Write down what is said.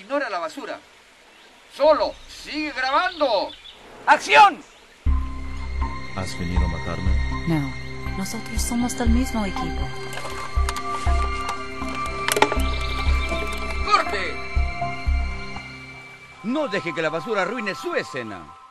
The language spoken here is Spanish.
Ignora la basura. Solo, sigue grabando. ¡Acción! ¿Has venido a matarme? No, nosotros somos del mismo equipo. ¡Corte! No deje que la basura arruine su escena.